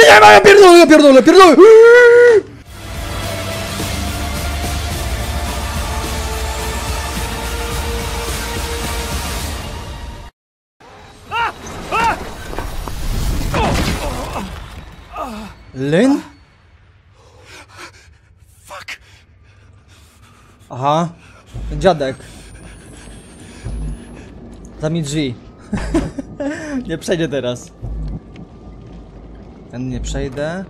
Ja pierdolę! Lynn? Fuck. Aha. Ten dziadek. Zamknij drzwi. Nie przejdzie teraz. Ja nie przejdę.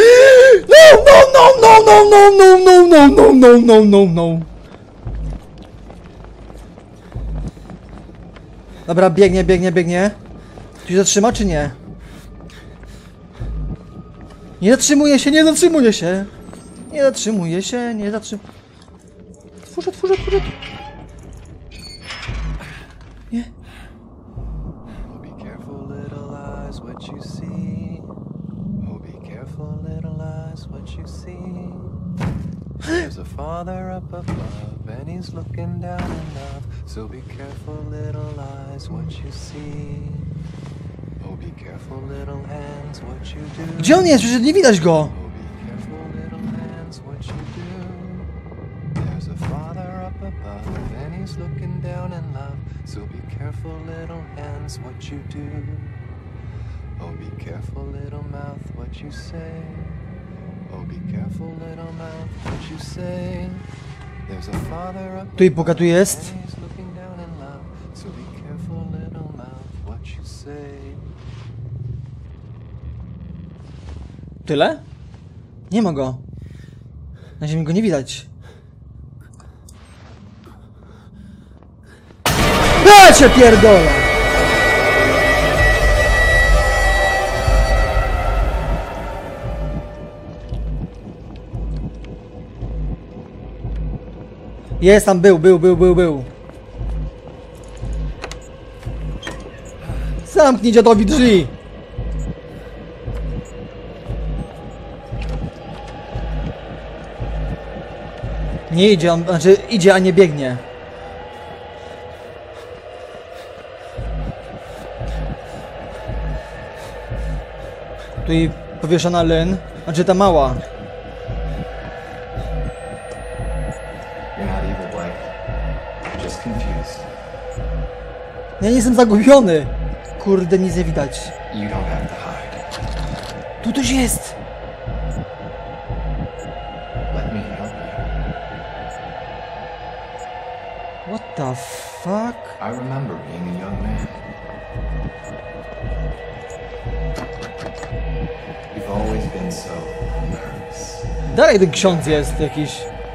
No. Dobra, biegnie. Tu się zatrzyma czy nie? Nie zatrzymuje się. Otwórz. Nie. Oh, be careful, little eyes, what you see. Oh, be careful, little eyes, what you see. There's a father up above, and he's looking down in love. So be careful, little eyes, what you see. Oh, be careful, little hands, what you do. Gdzie on jest? Przecież nie widać go. Oh, be careful, little hands, what you do. There's a father up above, and he's looking down in love. So be careful, little hands, what you do. Oh, be careful, little mouth, what you say. Oh, be careful, little mouth, what you say. There's a father up Tu i puka, tu jest. and he's looking down in love. So be careful, little mouth, what you say. Tyle? Nie ma go. Na ziemi go nie widać. Ja cię pierdolę! Jest tam, był. Zamknij dziadowi drzwi! Nie idzie, on, znaczy idzie, a nie biegnie. Tu i powieszona Lynn, znaczy ta mała. You're not evil, Blake. You're just confused. Ja nie jestem zagubiony. Kurde, nic nie widać. You don't have to hide. Tu coś jest. Let me help you. What the fuck? I remember being a young man. You've always been so nervous. Dalej ten ksiądz jest jakiś.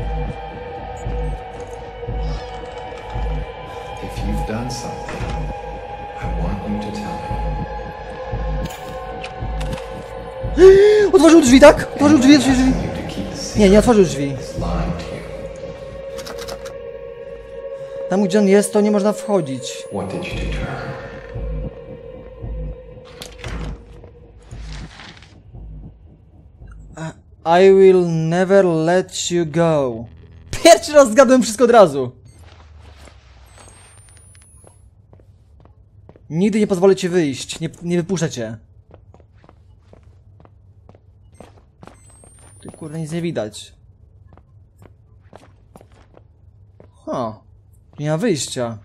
If you've done something, I want you to tell me. Otworzył drzwi, tak? Otworzył drzwi. You to keep a secret Nie otworzył drzwi. is lying to you. Tam gdzie on jest, to nie można wchodzić. What did you do to her? I will never let you go. Pierwszy raz zgadłem wszystko od razu. Nigdy nie pozwolę ci wyjść. Nie wypuszczę cię. Ty kurde, nic nie widać. Nie ma wyjścia.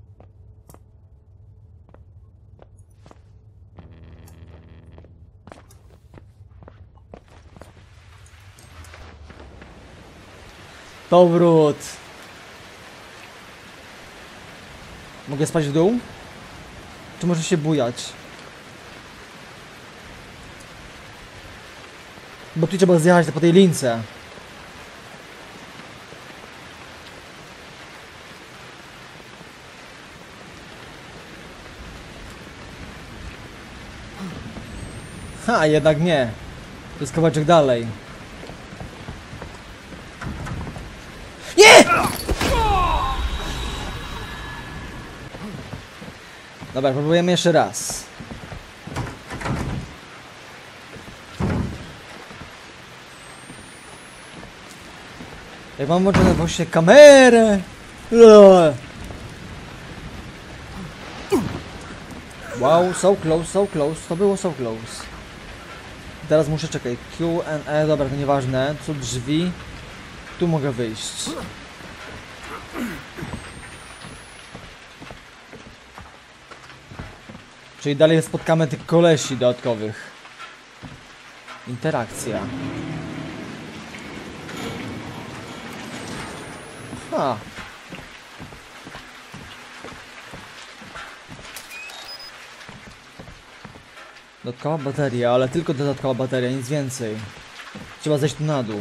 Powrót. Mogę spać w dół? Czy może się bujać? Bo tu trzeba zjechać po tej lince. Jednak nie. To jest kawałeczek dalej. Nie! Dobra, próbujemy jeszcze raz. Jak mam włączoną właśnie kamerę. Wow, so close, so close. To było so close. Teraz muszę, czekaj, Q, N, E, dobra, to nieważne. Tu drzwi. Tu mogę wyjść. Czyli dalej spotkamy tych kolesi dodatkowych. Interakcja. Ha. Dodatkowa bateria, ale tylko dodatkowa bateria, nic więcej. Trzeba zejść tu na dół.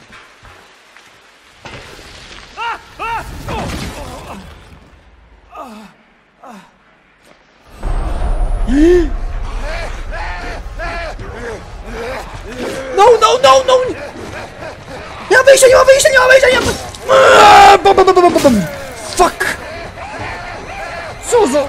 No, no, no, no! Nie ma wyjścia, nie ma wyjścia, nie ma wyjścia, nie ma... Bum, bum, bum, bum, bum, bum. Fuck! Co za...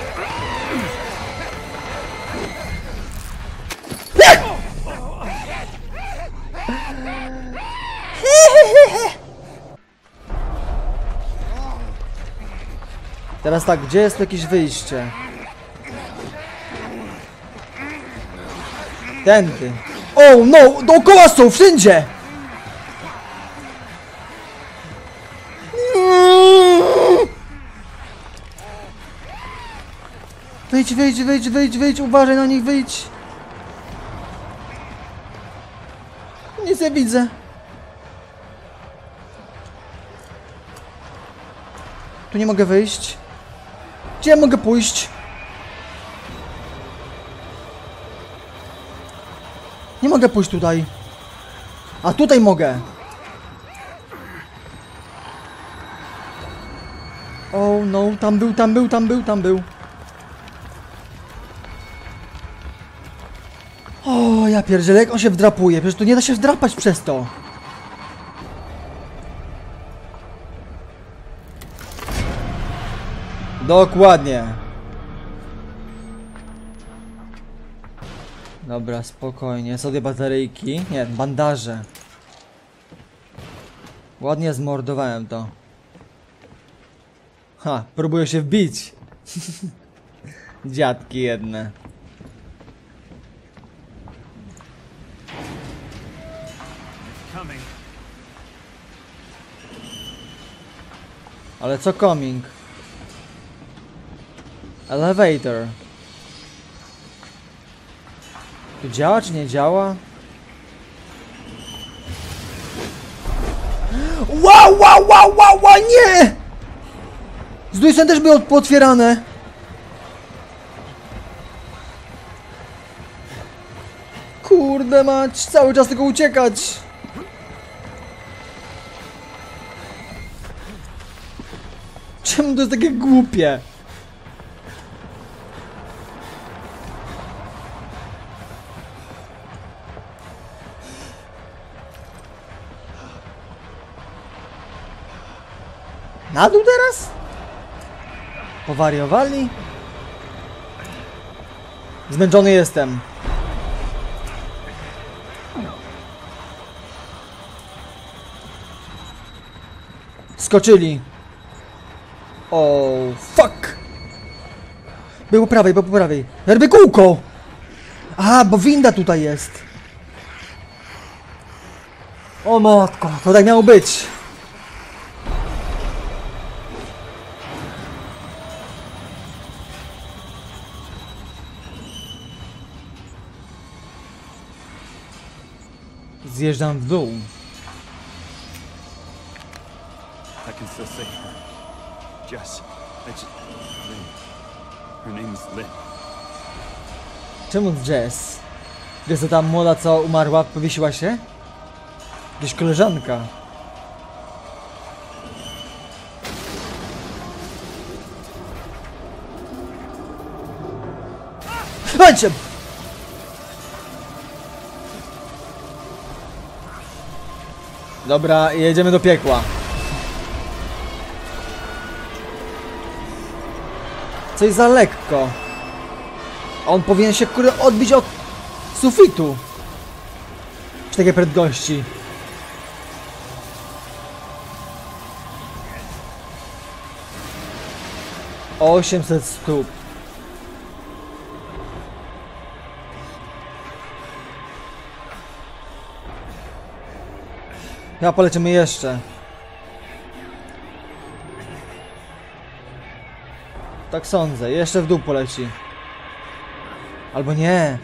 Teraz tak, gdzie jest jakieś wyjście? Tędy. Oh no! Dookoła są, wszędzie! Wyjdź, wyjdź, wyjdź, wyjdź, wyjdź, uważaj na nich, wyjdź! Nic nie widzę. Tu nie mogę wyjść. Gdzie ja mogę pójść? Nie mogę pójść tutaj. A tutaj mogę. Oh no, tam był, tam był, tam był, tam był. O, ja pierdzielę, jak on się wdrapuje. Przecież tu nie da się wdrapać przez to. Dokładnie. Dobra, spokojnie. Sobie bateryjki. Nie, bandaże. Ładnie zmordowałem to. Ha, próbuję się wbić. Dziadki jedne. Ale co coming? Elevator. Tu działa czy nie działa? Wow, wow, wow, wow, wow, nie! Z drugiej strony też były pootwierane. Kurde mać, cały czas tylko uciekać. Czemu to jest takie głupie? Na dół teraz? Powariowali? Zmęczony jestem. Skoczyli. O, fuck! Był po prawej, był po prawej. Robię kółko! A, bo winda tutaj jest. O matko, to tak miało być. Zjeżdżam w dół. I can still see her. Jess. Lynn. Her name's Lynn. Czemu Jess? Wiesz, to ta młoda, co umarła, powiesiła się? Jakaś koleżanka. Chodźcie! Dobra, jedziemy do piekła. Coś za lekko. On powinien się kurde odbić od sufitu. Przy takiej prędkości. O 800 stóp. Chyba polecimy jeszcze. Tak sądzę, jeszcze w dół poleci. Albo nie.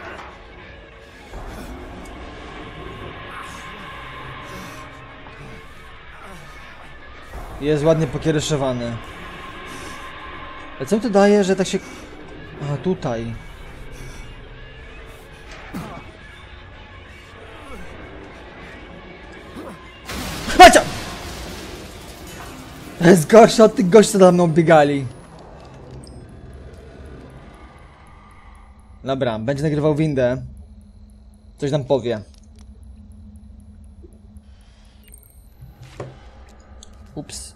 Jest ładnie pokiereszowany. Ale co mi to daje, że tak się... A, tutaj. Chodź! To jest gorsze od tych gości, co za mną biegali. Dobra, będzie nagrywał windę. Coś nam powie. Ups.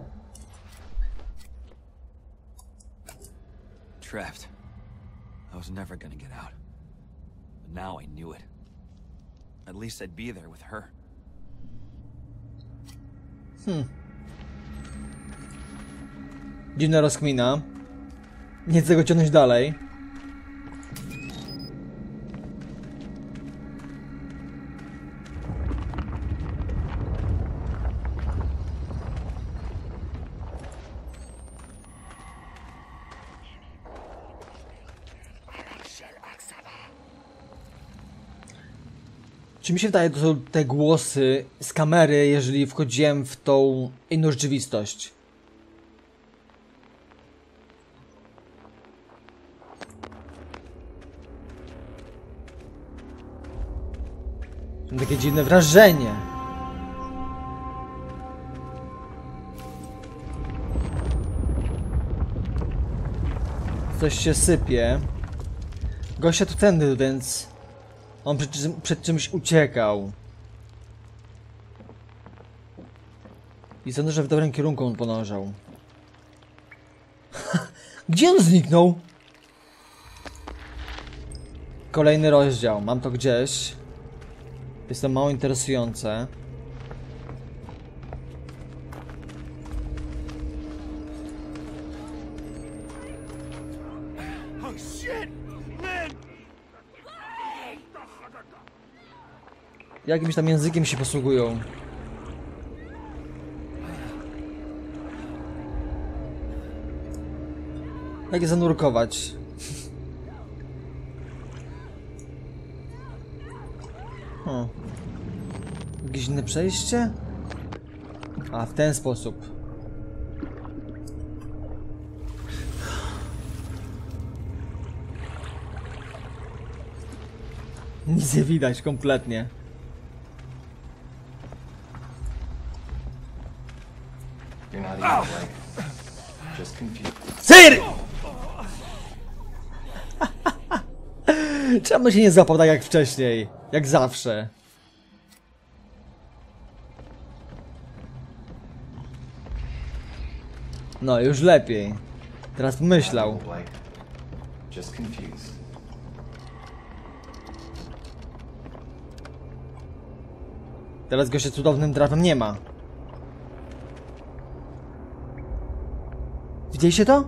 Trapped. I was never gonna get out. But now I knew it. At least I'd be there with her. Dziwna rozkmina. Nie chcę go ciągnąć dalej. Czy mi się wydaje, to są te głosy z kamery, jeżeli wchodziłem w tą inną rzeczywistość? Mam takie dziwne wrażenie. Coś się sypie. Gościa tu tędy, więc... On przed czymś uciekał. I sądzę, że w dobrym kierunku on podążał. Gdzie on zniknął? Kolejny rozdział. Mam to gdzieś. Jest to mało interesujące. Oh shit! Man! Jakimś tam językiem się posługują. Jak je zanurkować? Jakieś inne przejście? A, w ten sposób. Nic nie widać kompletnie. You're not even like just confused. Syr! Czemu się nie złapał tak jak wcześniej? Jak zawsze. No, już lepiej. Teraz myślał. Like just confused. Teraz go się cudownym trafem nie ma. Widzieliście to?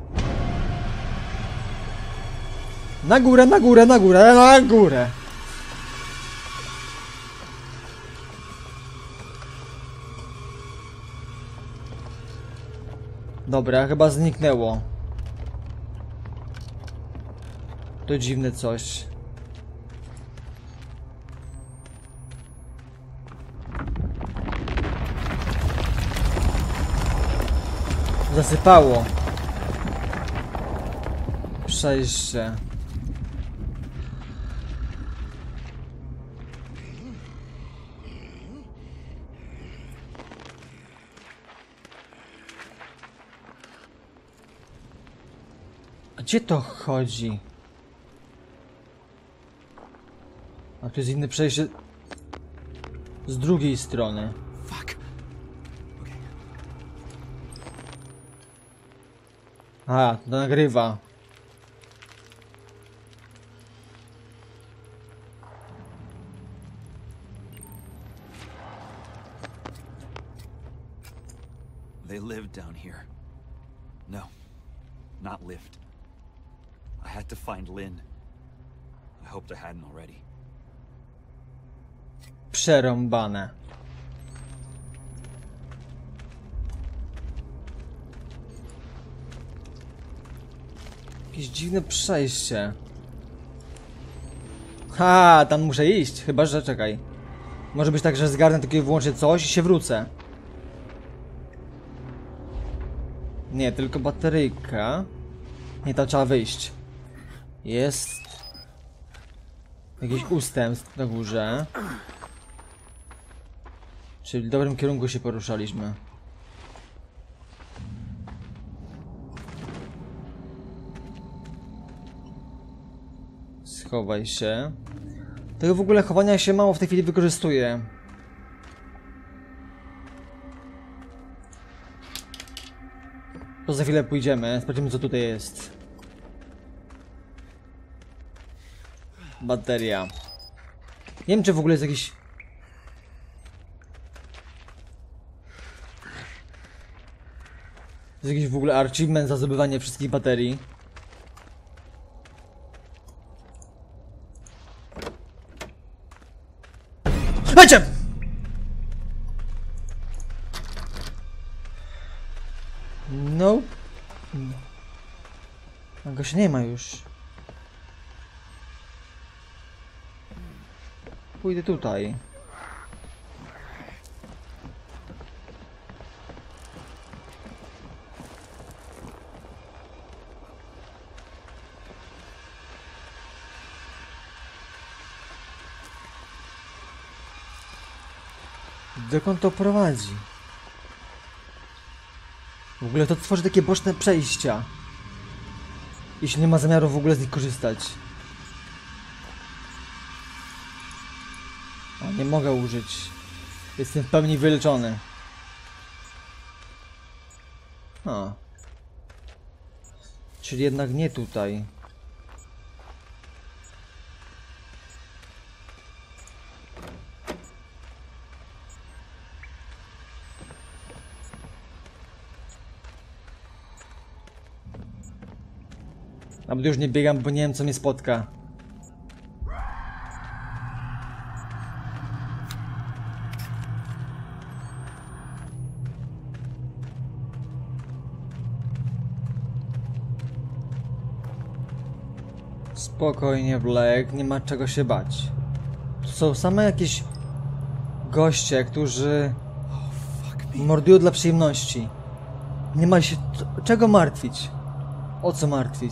Na górę, na górę, na górę, na górę. Dobra, chyba zniknęło. To dziwne coś. Zasypało. Przejście. Gdzie to chodzi? A tu jest inne przejście z drugiej strony. Fuck. A, to nagrywa. They lived down here. No, not lived. I had to find Lynn. I hoped I hadn't already. Przerąbane. Jakieś dziwne przejście. Ha, tam muszę iść, chyba że czekaj. Może być tak, że zgarnę tylko i wyłącznie coś i się wrócę. Nie, tylko bateryjka. Nie, tam trzeba wyjść. Jest jakiś ustęp na górze. Czyli w dobrym kierunku się poruszaliśmy. Schowaj się. Tego w ogóle chowania się mało w tej chwili wykorzystuje. To za chwilę pójdziemy, sprawdzimy co tutaj jest. Bateria. Nie wiem czy w ogóle jest jakiś... Jest jakiś w ogóle achievement za zdobywanie wszystkich baterii. Lecie! No. A go się nie ma już. Pójdę tutaj. Dokąd to prowadzi? W ogóle to tworzy takie boczne przejścia. Jeśli nie ma zamiaru w ogóle z nich korzystać. O, nie mogę użyć. Jestem w pełni wyleczony. O. Czyli jednak nie tutaj. Nawet już nie biegam, bo nie wiem co mnie spotka. Spokojnie, Black, nie ma czego się bać. To są same jakieś goście, którzy mordują dla przyjemności. Nie ma się czego martwić. O co martwić?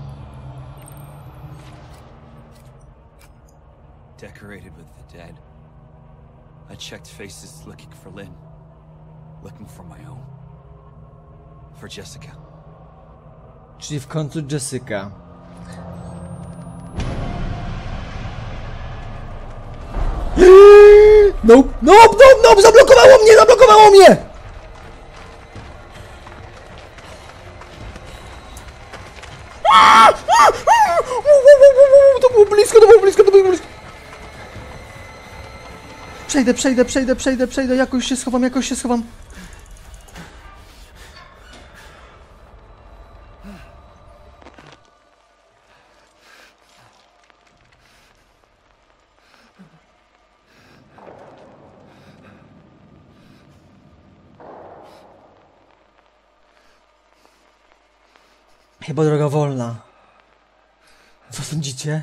Decorated with the dead. I checked faces looking for Lynn. Looking for my own. For Jessica. Czyli w końcu Jessica. Nope, nope, nope, nope, zablokowało mnie, zablokowało mnie! To było blisko, to było blisko, to było blisko. Przejdę, jakoś się schowam, Chyba droga wolna. Co sądzicie?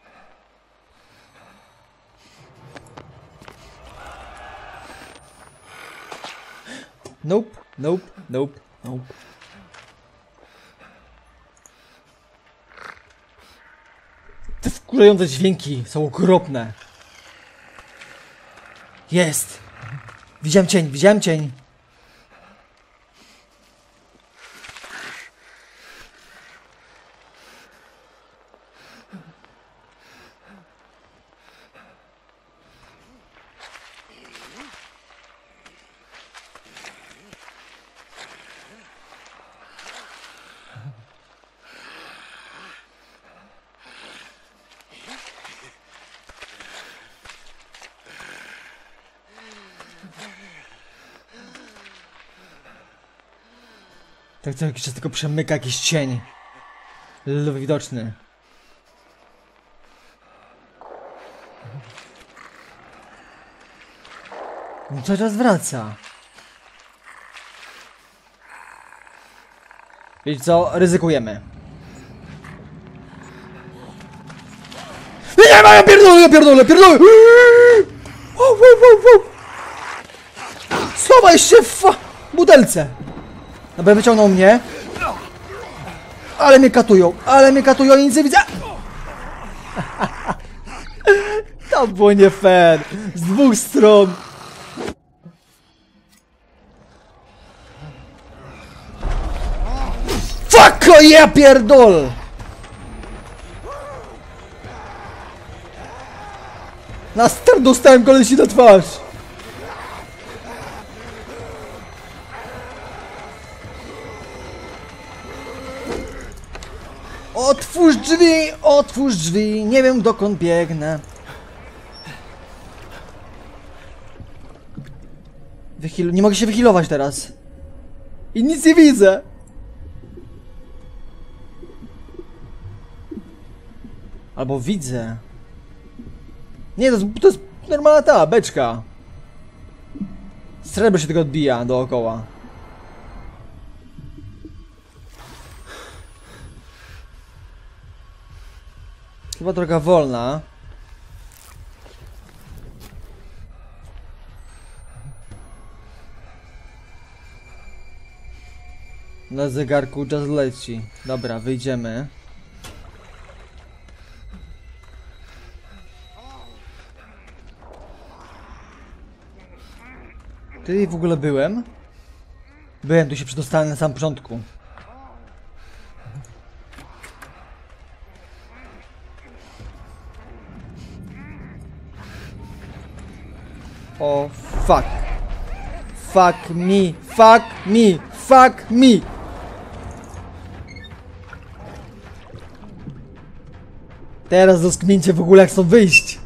Nope, nope, nope, nope. Te wkurzające dźwięki są okropne. Jest! Widziałem cień, widziałem cień. Tak co jakiś czas tylko przemyka jakiś cień. Ledwo widoczny. No cały czas wraca. Wiecie co? Ryzykujemy. Nie ma, ja pierdolę! Wow. Schowaj się w butelce! Dobra, wyciągnął mnie. Ale mnie katują i nic nie widzę. To było nie fair. Z dwóch stron. Fuck, ja pierdol! Na start dostałem kolesi na twarz. Otwórz drzwi, nie wiem dokąd biegnę. Nie mogę się wyhealować teraz. I nic nie widzę. Albo widzę. Nie, to jest normalna ta beczka. Srebro się tylko odbija dookoła. Chyba droga wolna. Na zegarku czas leci. Dobra, wyjdziemy. Tutaj w ogóle byłem? Byłem, tu się przedostałem na samym początku. O, fuck. Fuck me. Teraz rozkmincie w ogóle jak stąd wyjść.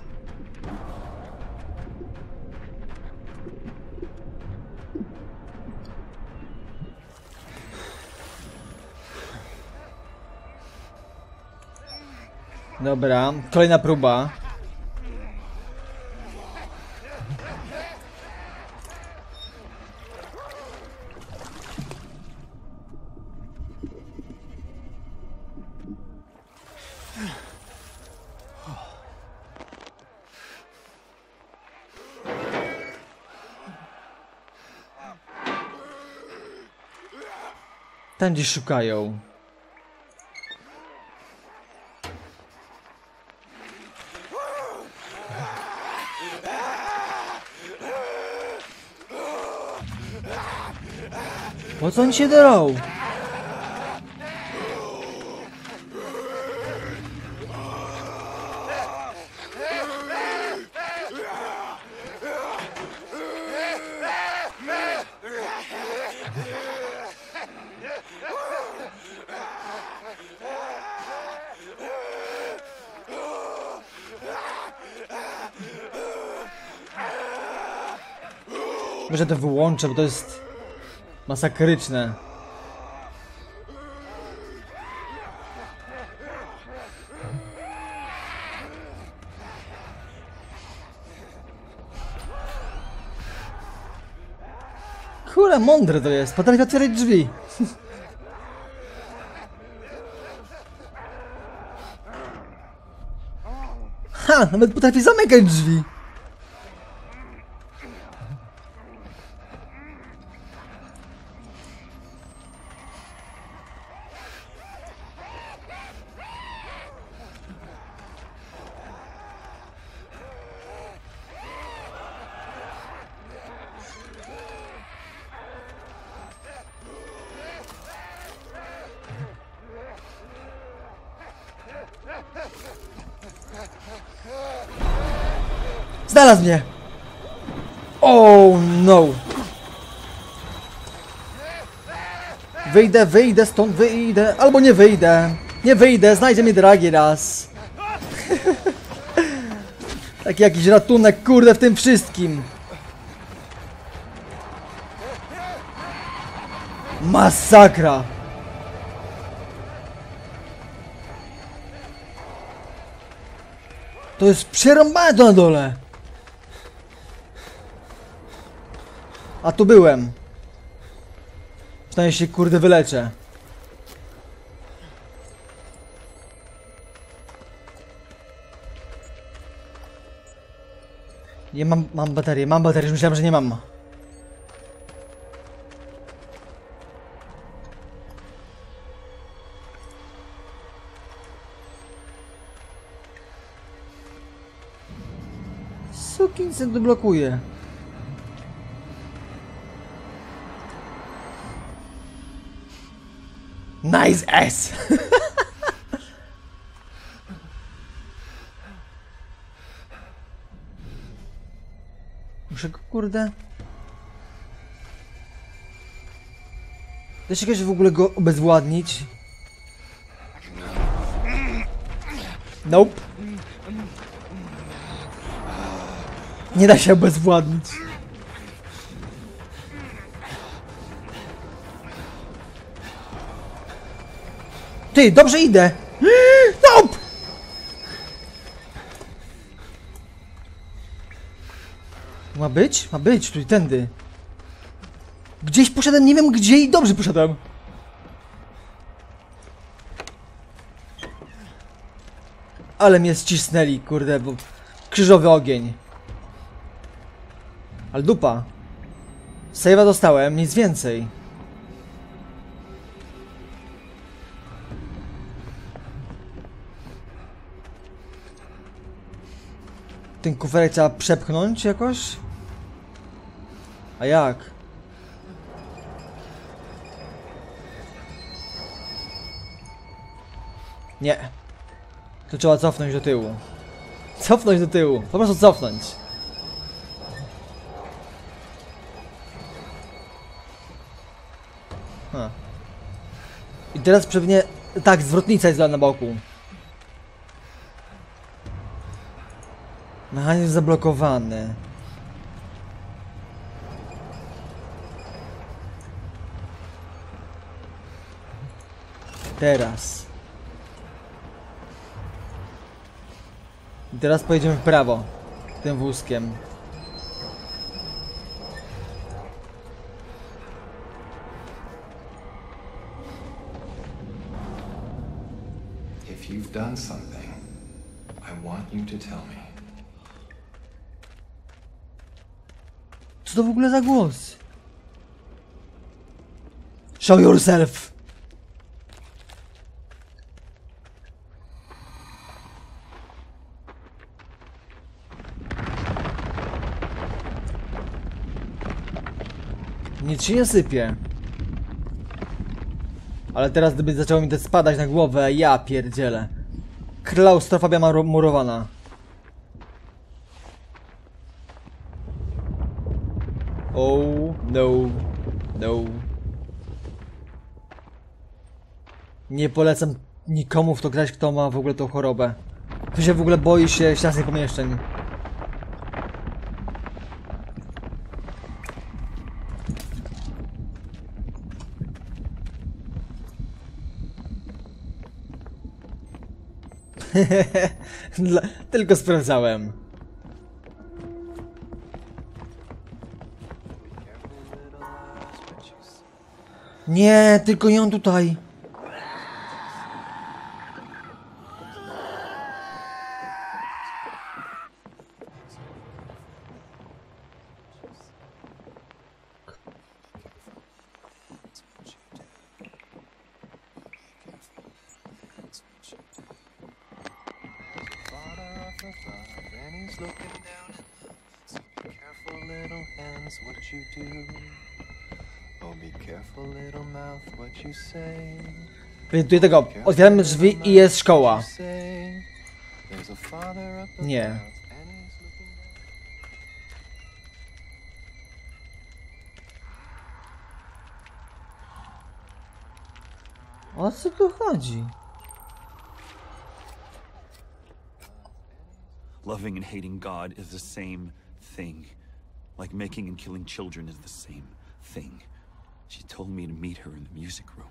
Dobra, kolejna próba. Tam gdzieś szukają. Po co oni się derą? Może to wyłączę, bo to jest masakryczne. Kurde, mądre to jest. Potrafi otwierać drzwi. Ha, nawet potrafi zamykać drzwi. Znalazł mnie! Oh no! Wyjdę stąd, wyjdę. Albo nie wyjdę. Nie wyjdę, znajdzie mnie dragi raz. Taki jakiś ratunek, kurde, w tym wszystkim. Masakra! To jest przerąbane to na dole. A tu byłem. Przynajmniej się kurde wyleczę. Nie mam baterię, już myślałem, że nie mam. Sukinsyn tu blokuje. Nice ass! Muszę go, kurde... Da się jakoś w ogóle go obezwładnić? Nope. Nie da się obezwładnić. Ty, dobrze idę! Nope! Ma być? Ma być, tu i tędy. Gdzieś poszedłem, nie wiem gdzie i dobrze poszedłem. Ale mnie ścisnęli, kurde, bo... Krzyżowy ogień. Ale dupa. Save'a dostałem, nic więcej. Ten kuferek trzeba przepchnąć jakoś? A jak? Nie. To trzeba cofnąć do tyłu. Cofnąć do tyłu. Po prostu cofnąć. I teraz pewnie... Tak, zwrotnica jest na boku. Mechanizm zablokowany. Teraz. I teraz pojedziemy w prawo. Tym wózkiem. If you've done something, I want you to tell me. Co to w ogóle za głos? Show yourself! Nic się nie sypie. Ale teraz gdyby zaczęło mi to spadać na głowę, ja pierdzielę. Klaustrofobia murowana. Oh no, no. Nie polecam nikomu w to grać, kto ma w ogóle tą chorobę. Kto się w ogóle boi się ciasnych pomieszczeń. Tylko sprawdzałem. Nie, tylko ją tutaj. Tutaj tego, otwieramy drzwi i jest szkoła. Nie. O co tu chodzi? Loving and hating God is the same thing. Like making and killing children is the same thing. She told me to meet her in the music room.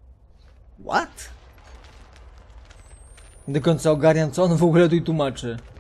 What? Do końca ogarniam, co on w ogóle tu tłumaczy.